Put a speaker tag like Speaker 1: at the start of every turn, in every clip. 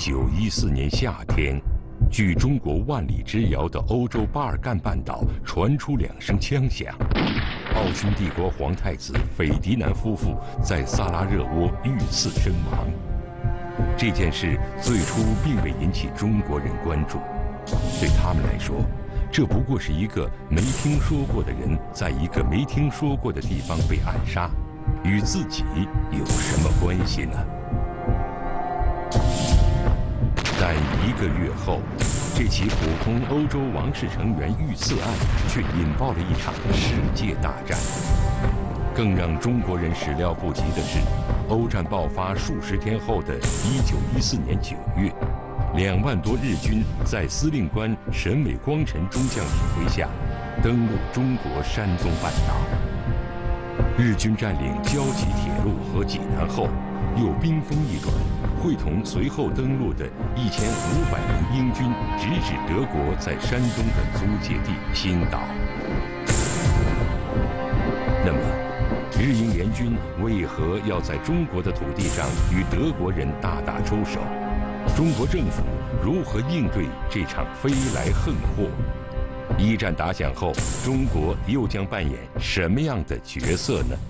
Speaker 1: 1914年夏天，距中国万里之遥的欧洲巴尔干半岛传出2声枪响，奥匈帝国皇太子斐迪南夫妇在萨拉热窝遇刺身亡。这件事最初并未引起中国人关注，对他们来说，这不过是一个没听说过的人在一个没听说过的地方被暗杀，与自己有什么关系呢？但1个月后，这起普通欧洲王室成员遇刺案却引爆了一场世界大战。更让中国人始料不及的是，欧战爆发数十天后的1914年9月，2万多日军在司令官沈伟光臣中将指挥下，登陆中国山东半岛。日军占领胶济铁路和济南后，又兵锋一转，会同随后登陆的1500名英军，直指德国在山东的租界地青岛。那么，日英联军为何要在中国的土地上与德国人大打出手？中国政府如何应对这场飞来横祸？一战打响后，中国又将扮演什么样的角色呢？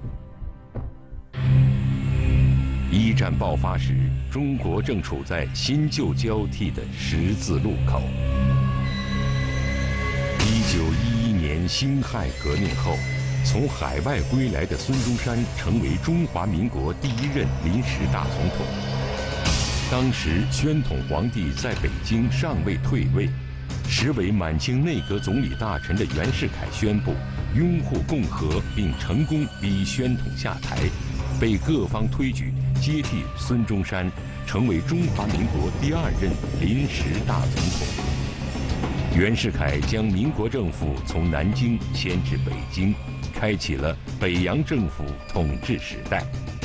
Speaker 1: 一战爆发时，中国正处在新旧交替的十字路口。1911年辛亥革命后，从海外归来的孙中山成为中华民国第1任临时大总统。当时宣统皇帝在北京尚未退位，时为满清内阁总理大臣的袁世凯宣布拥护共和，并成功逼宣统下台，被各方推举接替孙中山，成为中华民国第2任临时大总统。袁世凯将民国政府从南京迁至北京，开启了北洋政府统治时代。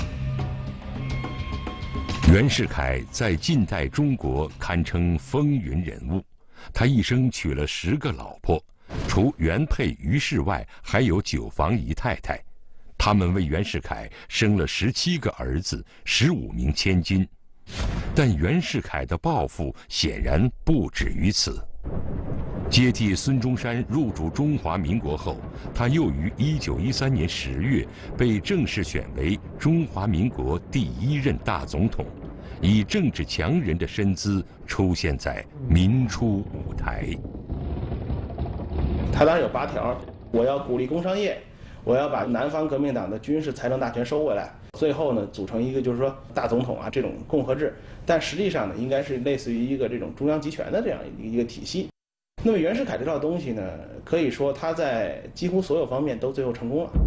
Speaker 1: 袁世凯在近代中国堪称风云人物，他一生娶了10个老婆，除原配于氏外，还有9房姨太太。他们为袁世凯生了17个儿子，15名千金。但袁世凯的抱负显然不止于此。接替孙中山入主中华民国后，他又于1913年10月被正式选为中华民国第1任大总统，以政治强人的身姿出现在民初舞台。
Speaker 2: 他当时有8条：我要鼓励工商业，我要把南方革命党的军事财政大权收回来，最后呢组成一个就是说大总统啊这种共和制，但实际上呢应该是类似于一个这种中央集权的这样一个体系。那么袁世凯这套东西呢，可以说他在几乎所有方面都最后成功了。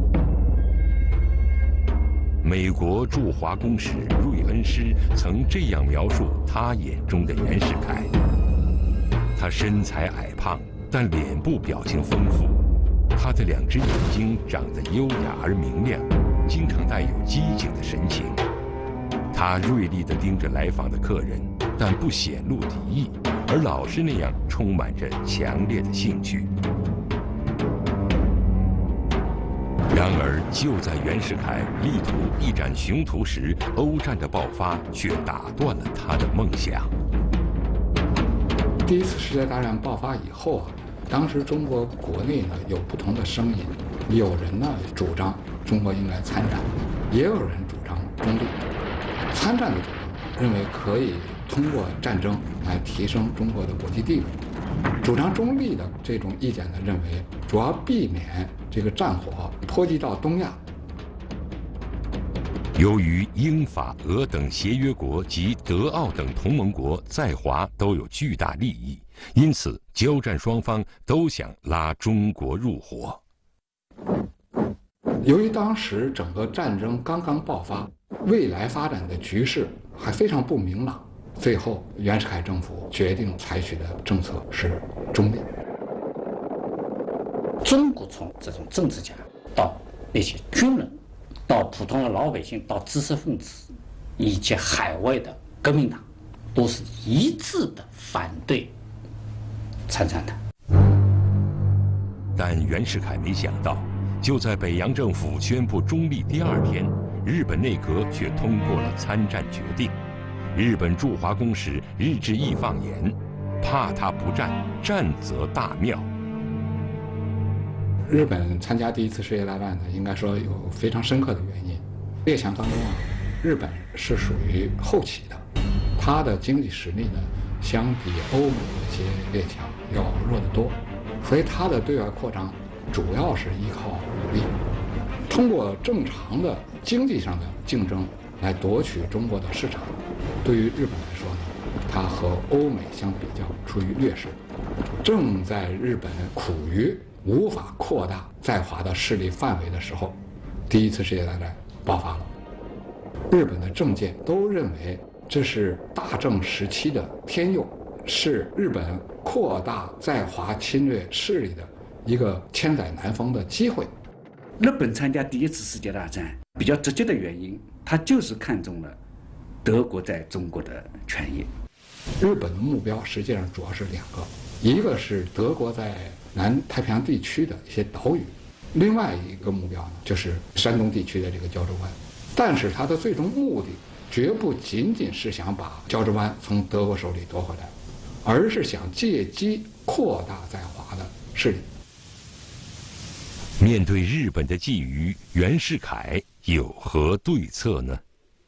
Speaker 1: 美国驻华公使瑞恩师曾这样描述他眼中的袁世凯：他身材矮胖，但脸部表情丰富。他的2只眼睛长得优雅而明亮，经常带有机警的神情。他锐利地盯着来访的客人，但不显露敌意，而老是那样充满着强烈的兴趣。然而，就在袁世凯力图一展雄图时，欧战的爆发却打断了他的梦想。
Speaker 3: 第1次世界大战爆发以后啊，当时中国国内呢有不同的声音，有人呢主张中国应该参战，也有人主张中立。参战的主张认为可以通过战争来提升中国的国际地位，主张中立的这种意见呢认为主要避免这个战火波及到东亚。
Speaker 1: 由于英法俄等协约国及德奥等同盟国在华都有巨大利益，因此交战双方都想拉中国入伙。
Speaker 3: 由于当时整个战争刚刚爆发，未来发展的局势还非常不明朗，最后袁世凯政府决定采取的政策是中立。
Speaker 4: 中国从这种政治家到那些军人，到普通的老百姓，到知识分子，以及海外的革命党，都是一致的反对参战的。
Speaker 1: 但袁世凯没想到，就在北洋政府宣布中立第2天，日本内阁却通过了参战决定。 日本驻华公使日志义放言：“怕他不战，战则大妙。”
Speaker 3: 日本参加第一次世界大战呢，应该说有非常深刻的原因。列强当中啊，日本是属于后起的，它的经济实力呢，相比欧美这些列强要弱得多，所以它的对外扩张主要是依靠武力，通过正常的经济上的竞争来夺取中国的市场。对于日本来说呢，它和欧美相比较处于劣势。正在日本苦于无法扩大在华的势力范围的时候，第一次世界大战爆发了。日本的政界都认为这是大正时期的天佑，是日本扩大在华侵略势力的一个千载难逢的机会。
Speaker 5: 日本参加第一次世界大战比较直接的原因，它就是看中了德国在中国的权益。
Speaker 3: 日本的目标实际上主要是两个，一个是德国在南太平洋地区的一些岛屿，另外一个目标呢就是山东地区的这个胶州湾。但是它的最终目的绝不仅仅是想把胶州湾从德国手里夺回来，而是想借机扩大在华的势力。
Speaker 1: 面对日本的觊觎，袁世凯有何对策呢？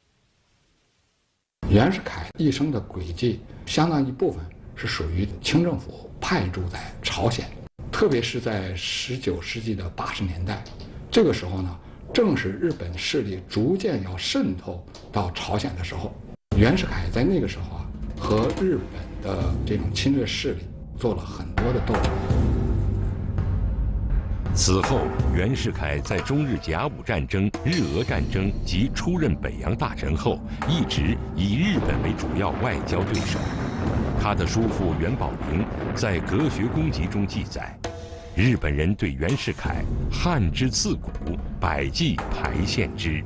Speaker 3: 袁世凯一生的轨迹相当一部分是属于清政府派驻在朝鲜，特别是在19世纪的80年代，这个时候呢，正是日本势力逐渐要渗透到朝鲜的时候。袁世凯在那个时候啊，和日本的这种侵略势力做了很多的斗争。
Speaker 1: 此后，袁世凯在中日甲午战争、日俄战争及出任北洋大臣后，一直以日本为主要外交对手。他的叔父袁宝龄在《阁学公集》中记载，日本人对袁世凯汉之刺骨，百计排陷之。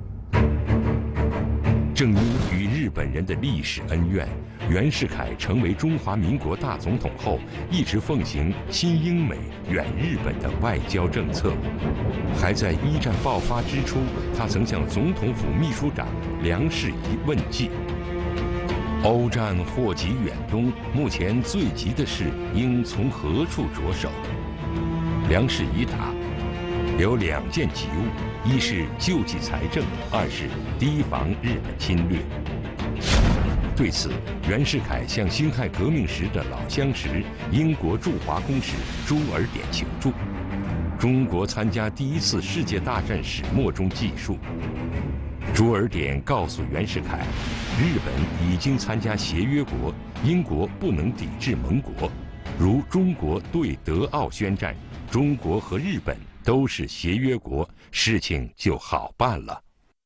Speaker 1: 正因与日本人的历史恩怨，袁世凯成为中华民国大总统后，一直奉行亲英美、远日本的外交政策。还在一战爆发之初，他曾向总统府秘书长梁士仪问计：欧战祸及远东，目前最急的事应从何处着手？梁士仪答：有2件急务，一是救济财政，二是提防日本侵略。对此，袁世凯向辛亥革命时的老相识英国驻华公使朱尔典求助。中国参加第一次世界大战始末中记述，朱尔典告诉袁世凯，日本已经参加协约国，英国不能抵制盟国。如中国对德奥宣战，中国和日本都是协约国，事情就好办了。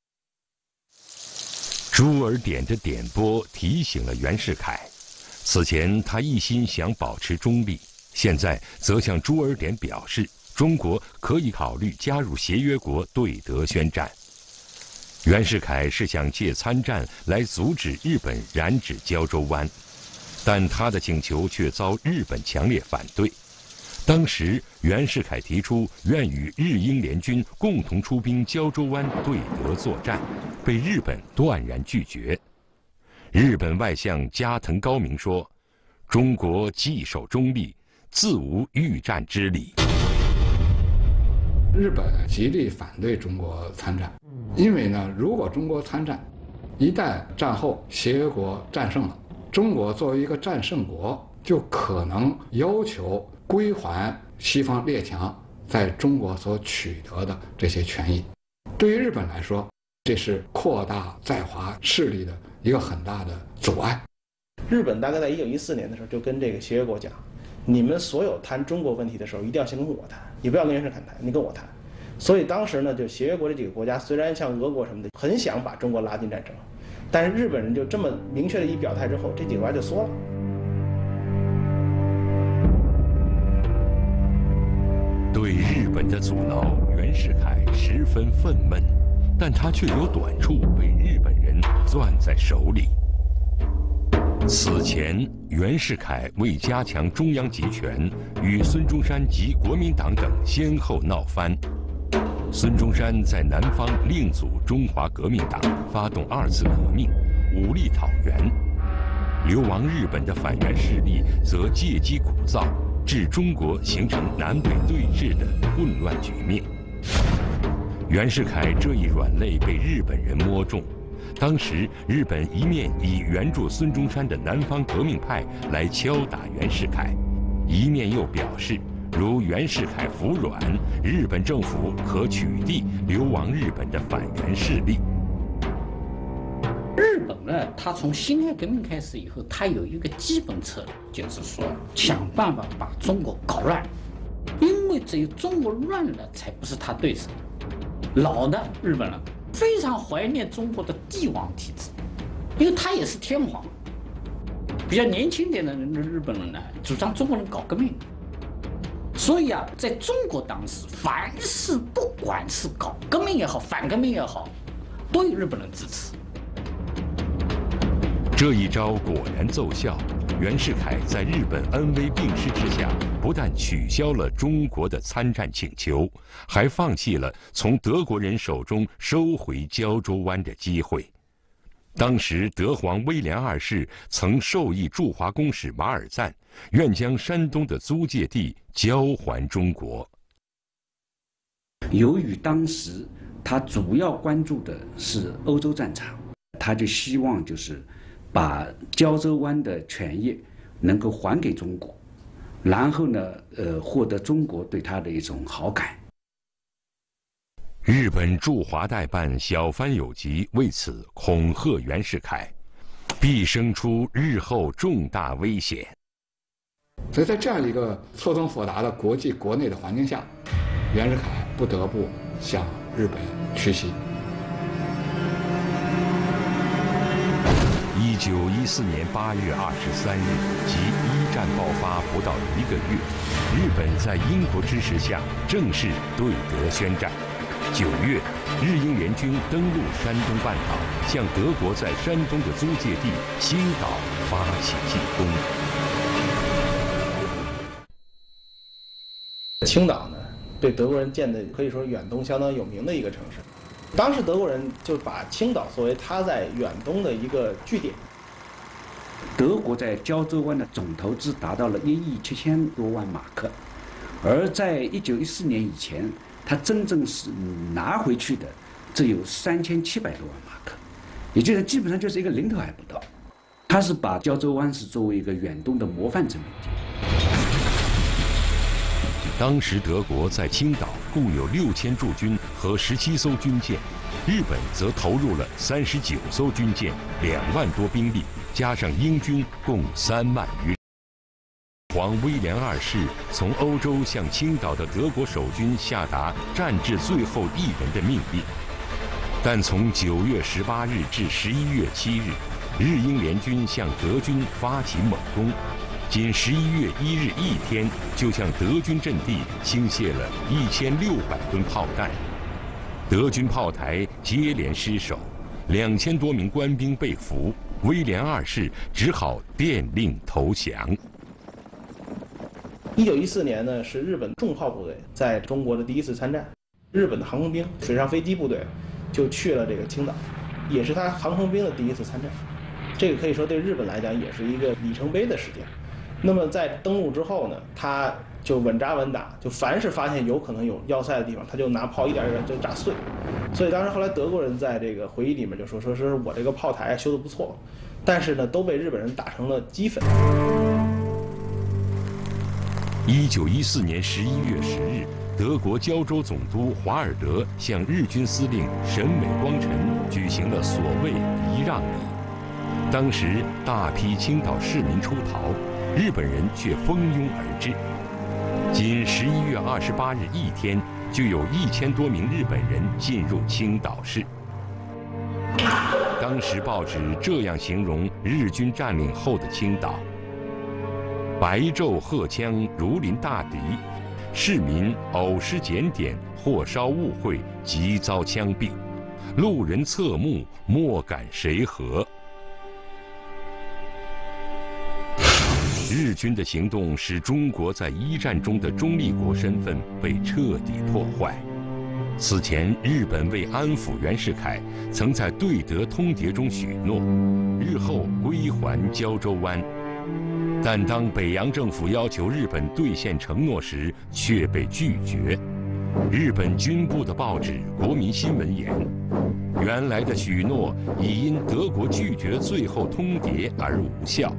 Speaker 1: 朱尔典的点拨提醒了袁世凯，此前他一心想保持中立，现在则向朱尔典表示，中国可以考虑加入协约国对德宣战。袁世凯是想借参战来阻止日本染指胶州湾，但他的请求却遭日本强烈反对。当时，袁世凯提出愿与日英联军共同出兵胶州湾对德作战，被日本断然拒绝。日本外相加藤高明说：“中国既守中立，自无御战之理。”
Speaker 3: 日本极力反对中国参战，因为呢，如果中国参战，一旦战后协约国战胜了，中国作为一个战胜国，就可能要求归还西方列强在中国所取得的这些权益。对于日本来说，这是扩大在华势力的一个很大的阻碍。
Speaker 2: 日本大概在1914年的时候就跟这个协约国讲，你们所有谈中国问题的时候，一定要先跟我谈，你不要跟袁世凯谈，你跟我谈。所以当时呢，就协约国这几个国家，虽然像俄国什么的很想把中国拉进战争，但是日本人就这么明确的一表态之后，这几个国家就缩了。
Speaker 1: 对日本的阻挠，袁世凯十分愤懑，但他却有短处被日本人攥在手里。此前，袁世凯为加强中央集权，与孙中山及国民党等先后闹翻。孙中山在南方另组中华革命党，发动2次革命， 武力讨袁，流亡日本的反袁势力则借机鼓噪，致中国形成南北对峙的混乱局面。袁世凯这一软肋被日本人摸中。当时，日本一面以援助孙中山的南方革命派来敲打袁世凯，一面又表示，如袁世凯服软，日本政府可取缔流亡日本的反袁势力。
Speaker 4: 日本呢，它从辛亥革命开始以后，它有一个基本策略，就是说想办法把中国搞乱，因为只有中国乱了，才不是他对手。老的日本人非常怀念中国的帝王体制，因为他也是天皇。比较年轻点的日本人呢，主张中国人搞革命。所以啊，在中国当时，凡是不管是搞革命也好，反革命也好，都有日本人支持。
Speaker 1: 这一招果然奏效，袁世凯在日本恩威并施之下，不但取消了中国的参战请求，还放弃了从德国人手中收回胶州湾的机会。当时德皇威廉二世曾授意驻华公使马尔赞，愿将山东的租界地交还中国。
Speaker 5: 由于当时他主要关注的是欧洲战场，他就希望就是把胶州湾的权益能够还给中国，然后呢，获得中国对他的一种好感。
Speaker 1: 日本驻华代办小幡有吉为此恐吓袁世凯，必生出日后重大危险。
Speaker 3: 所以在这样一个错综复杂的国际国内的环境下，袁世凯不得不向日本屈膝。
Speaker 1: 1914年8月23日，即一战爆发不到1个月，日本在英国支持下正式对德宣战。9月，日英联军登陆山东半岛，向德国在山东的租界地青岛发起进攻。
Speaker 2: 青岛呢，被德国人建的可以说远东相当有名的一个城市。当时德国人就把青岛作为他在远东的一个据点。
Speaker 5: 德国在胶州湾的总投资达到了1亿7000多万马克，而在1914年以前，他真正是拿回去的只有3700多万马克，也就是基本上就是一个零头还不到。他是把胶州湾是作为一个远东的模范殖民地。
Speaker 1: 当时德国在青岛共有6000驻军和17艘军舰，日本则投入了39艘军舰、2万多兵力，加上英军共3万余。皇威廉二世从欧洲向青岛的德国守军下达战至最后一人的命令，但从9月18日至11月7日，日英联军向德军发起猛攻，仅11月1日一天就向德军阵地倾泻了1600吨炮弹，德军炮台接连失守，2000多名官兵被俘，威廉二世只好电令投降。
Speaker 2: 1914年呢，是日本重炮部队在中国的第一次参战，日本的航空兵、水上飞机部队就去了这个青岛，也是他航空兵的第一次参战。这个可以说对日本来讲也是一个里程碑的事件。那么在登陆之后呢，他就稳扎稳打，就凡是发现有可能有要塞的地方，他就拿炮一点点就炸碎。所以当时后来德国人在这个回忆里面就说是我这个炮台修得不错，但是呢都被日本人打成了齑粉。
Speaker 1: 1914年11月10日，德国胶州总督华尔德向日军司令沈美光臣举行了所谓仪让礼。当时大批青岛市民出逃，日本人却蜂拥而至。仅11月28日一天，就有1000多名日本人进入青岛市。当时报纸这样形容日军占领后的青岛：白昼荷枪如临大敌，市民偶失检点，或稍误会，即遭枪毙，路人侧目，莫敢谁和。日军的行动使中国在一战中的中立国身份被彻底破坏。 此前，日本为安抚袁世凯，曾在对德通牒中许诺，日后归还胶州湾。但当北洋政府要求日本兑现承诺时，却被拒绝。日本军部的报纸《国民新闻》言，原来的许诺已因德国拒绝最后通牒而无效。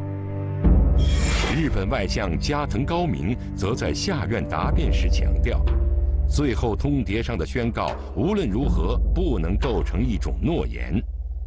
Speaker 1: 日本外相加藤高明则在下院答辩时强调，最后通牒上的宣告无论如何不能构成一种诺言。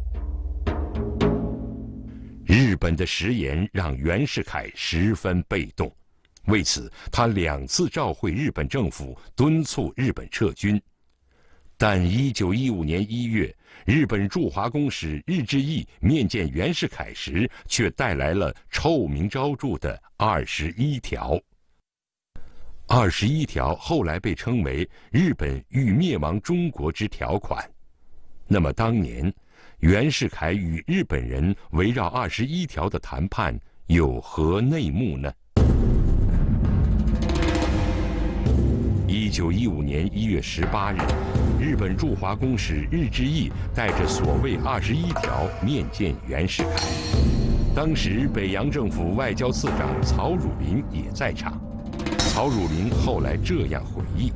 Speaker 1: 日本的食言让袁世凯十分被动，为此他2次召会日本政府，敦促日本撤军。但1915年1月，日本驻华公使日志毅面见袁世凯时，却带来了臭名昭著的21条。21条后来被称为日本欲灭亡中国之条款。那么当年，袁世凯与日本人围绕21条的谈判有何内幕呢？1915年1月18日，日本驻华公使日志毅带着所谓21条面见袁世凯。当时北洋政府外交次长曹汝霖也在场。曹汝霖后来这样回忆：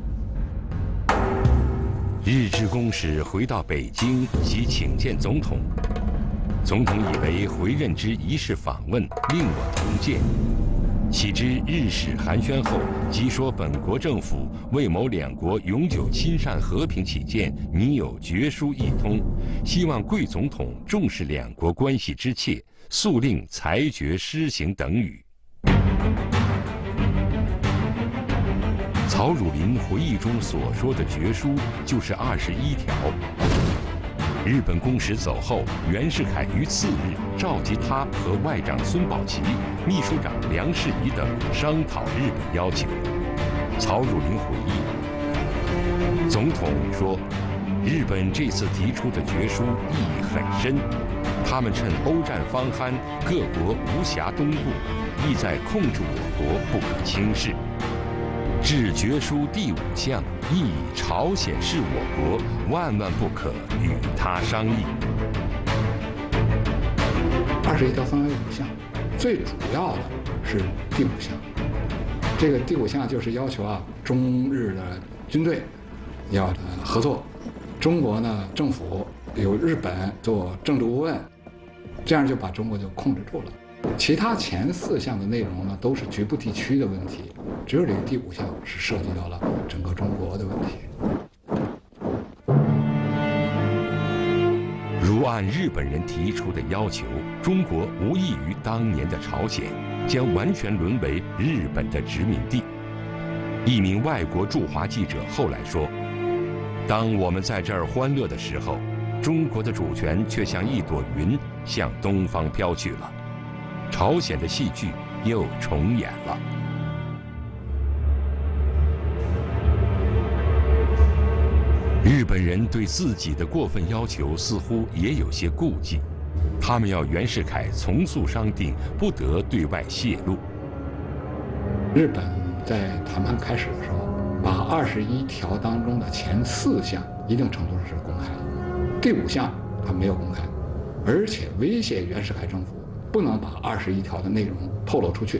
Speaker 1: 日志公使回到北京，即请见总统。总统以为回任之一事访问，令我同见。岂知日使寒暄后，即说本国政府为谋两国永久亲善和平起见，拟有决书一通，希望贵总统重视两国关系之切，速令裁决施行等语。曹汝霖回忆中所说的决书就是21条。日本公使走后，袁世凯于次日召集他和外长孙宝琦、秘书长梁士仪等商讨日本要求。曹汝霖回忆，总统说，日本这次提出的决书意义很深，他们趁欧战方酣，各国无暇东顾，意在控制我国，不可轻视。致决书第5项，亦以朝鲜是我国，万万不可与他商议。
Speaker 3: 21条分为5项，最主要的是第5项。这个第5项就是要求中日的军队要合作，中国呢政府由日本做政治顾问，这样就把中国就控制住了。其他前4项的内容呢，都是局部地区的问题，只有这个第5项是涉及到了整个中国的问题。
Speaker 1: 如按日本人提出的要求，中国无异于当年的朝鲜，将完全沦为日本的殖民地。一名外国驻华记者后来说：“当我们在这儿欢乐的时候，中国的主权却像一朵云向东方飘去了。”朝鲜的戏剧又重演了。日本人对自己的过分要求似乎也有些顾忌，他们要袁世凯从速商定，不得对外泄露。
Speaker 3: 日本在谈判开始的时候，把21条当中的前4项一定程度上是公开了，第5项他没有公开，而且威胁袁世凯政府不能把21条的内容透露出去。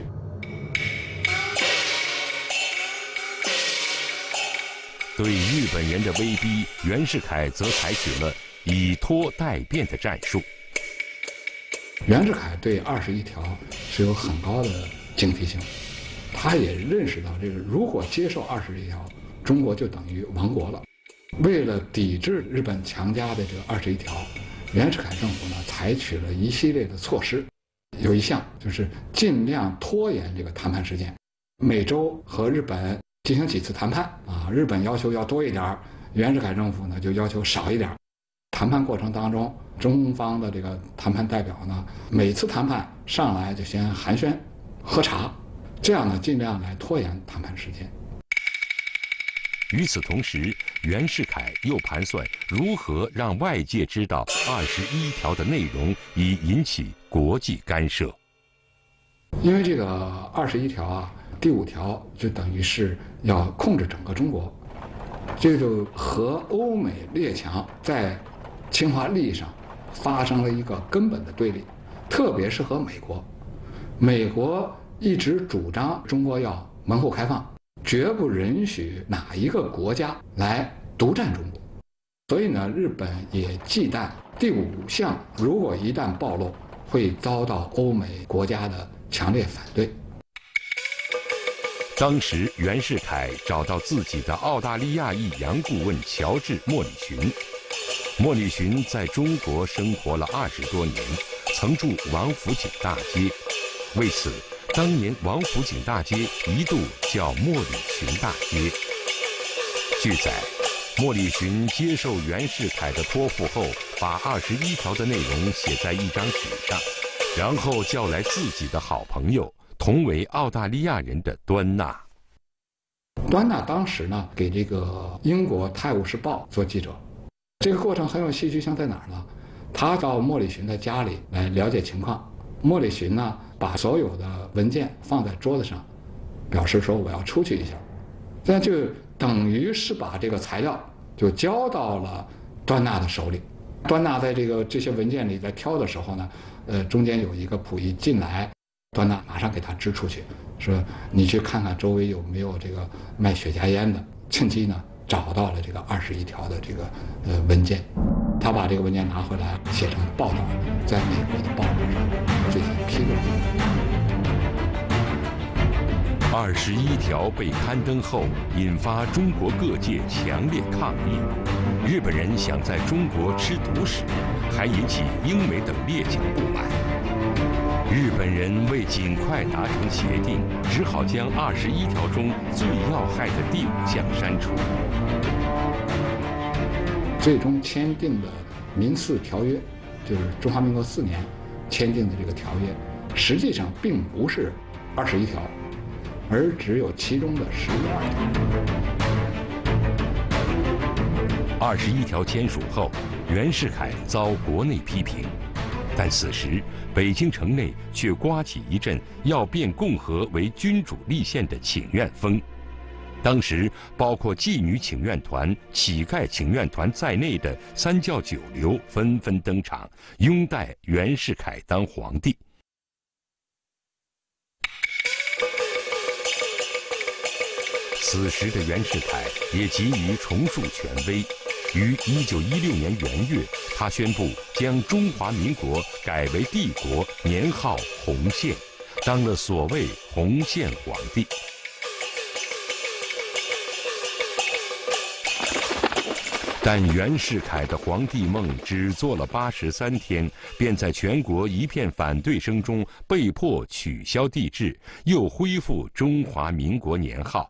Speaker 1: 对日本人的威逼，袁世凯则采取了以拖代变的战术。
Speaker 3: 袁世凯对21条是有很高的警惕性，他也认识到这个，如果接受21条，中国就等于亡国了。为了抵制日本强加的这个21条，袁世凯政府呢采取了一系列的措施。有一项就是尽量拖延这个谈判时间，每周和日本进行几次谈判日本要求要多一点，袁世凯政府呢就要求少一点。谈判过程当中，中方的这个谈判代表呢，每次谈判上来就先寒暄喝茶，这样呢尽量来拖延谈判时间。
Speaker 1: 与此同时，袁世凯又盘算如何让外界知道21条的内容，以引起国际干涉。
Speaker 3: 因为这个21条第5条就等于是要控制整个中国， 这就和欧美列强在侵华利益上发生了一个根本的对立，特别是和美国。美国一直主张中国要门户开放，绝不允许哪一个国家来独占中国。所以呢，日本也忌惮第5项如果一旦暴露，会遭到欧美国家的强烈反对。
Speaker 1: 当时袁世凯找到自己的澳大利亚裔洋顾问乔治·莫里逊。莫里逊在中国生活了20多年，曾住王府井大街，为此当年王府井大街一度叫莫里逊大街。据载，莫里逊接受袁世凯的托付后，把21条的内容写在一张纸上，然后叫来自己的好朋友，同为澳大利亚人的端纳。
Speaker 3: 端纳当时呢，给这个英国《泰晤士报》做记者。这个过程很有戏剧性，在哪儿呢？他到莫里逊的家里来了解情况。莫里逊呢，把所有的文件放在桌子上，表示说我要出去一下。这就等于是把这个材料就交到了端纳的手里。端纳在这些文件里在挑的时候呢，中间有一个仆役进来，端纳马上给他支出去，说你去看看周围有没有这个卖雪茄烟的，趁机呢找到了这个21条的这个文件。他把这个文件拿回来写成报道，在美国的报纸上进行披露。
Speaker 1: 21条被刊登后，引发中国各界强烈抗议。日本人想在中国吃独食，还引起英美等列强不满。日本人为尽快达成协定，只好将21条中最要害的第5项删除。
Speaker 3: 最终签订的民4条约，就是中华民国4年签订的这个条约，实际上并不是21条，而只有其中的12条。
Speaker 1: 21条签署后，袁世凯遭国内批评，但此时北京城内却刮起一阵要变共和为君主立宪的请愿风。当时，包括妓女请愿团、乞丐请愿团在内的三教九流纷纷登场，拥戴袁世凯当皇帝。此时的袁世凯也急于重树权威，于1916年元月，他宣布将中华民国改为帝国，年号洪宪，当了所谓洪宪皇帝。但袁世凯的皇帝梦只做了83天，便在全国一片反对声中被迫取消帝制，又恢复中华民国年号。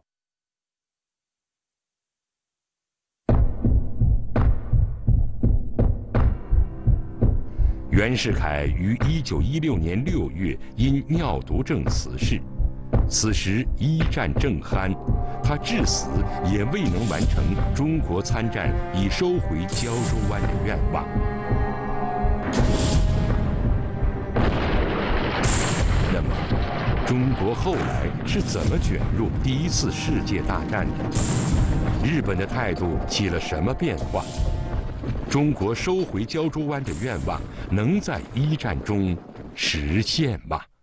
Speaker 1: 袁世凯于1916年6月因尿毒症辞世，此时一战正酣，他至死也未能完成中国参战以收回胶州湾的愿望。那么，中国后来是怎么卷入第1次世界大战的？日本的态度起了什么变化？中国收回胶州湾的愿望能在1战中实现吗？